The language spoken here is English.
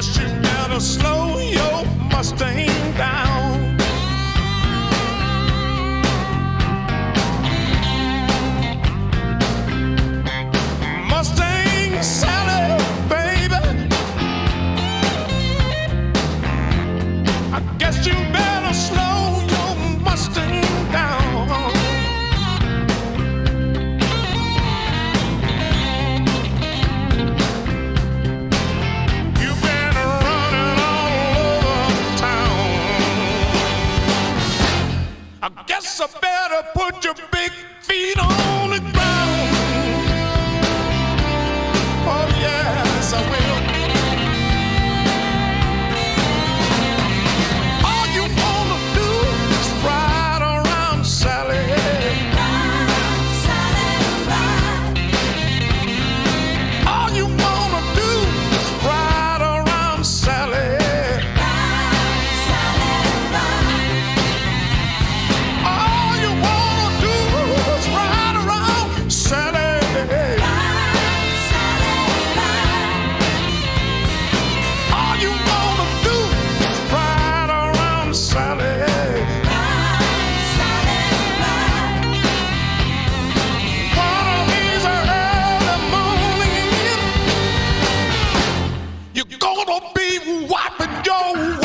guess you better slow your Mustang down. Mustang Sally, baby, I guess you better slow your Mustang down. You've been running all over town. I guess I better put your big feet on the ground. Oh yes, I will. All you wanna do is ride around Sally. Ride, Sally, ride. All you wanna do is ride around Sally. Ride, Sally, ride. All you wanna do is ride around Sally. All you wanna do is ride around Sally. One of these early mornings, you're gonna be wiping your